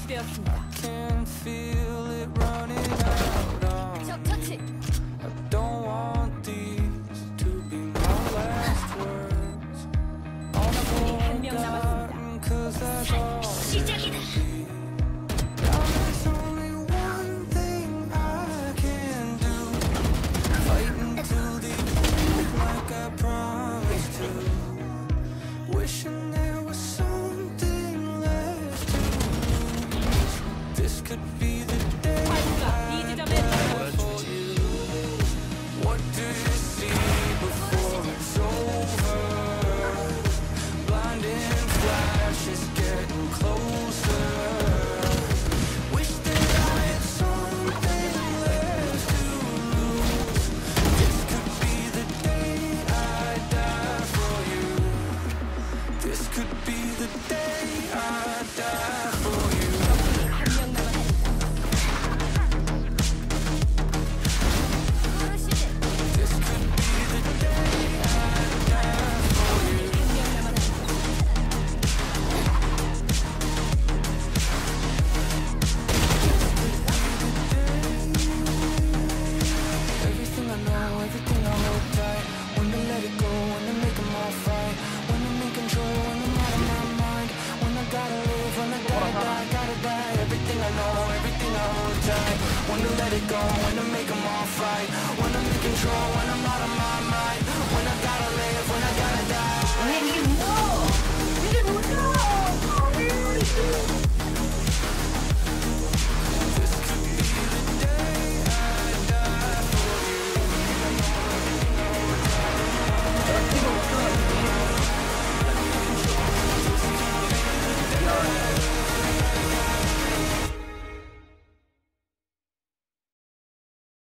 처치되었습니다. Can feel it running out on 적 처치. I don't want these to be my last words. 적군이 한 명 남았습니다. Cause that's all 시작이다. Now there's only one thing I can do. Fight until the end like I promised to. Wishing there was something left to lose. This could be the day 화이트가 B 지점에 for you. What do you see before it's over? Blinding flashes getting closer. Wish that I had something left to lose. This could be the day I die for you. This could be the day I die for you. 한 명 남았습니다. This could be the day I die for you. 한 명 남았습니다. Everything I know, everything I hold tight. When to let it go, when to make them all fight. When I'm in control, when I'm out of my mind. When I gotta live, when I gotta die. Everything I know, everything I hold tight. When to let it go, when to make them all fight. When I'm in control, when I'm out of my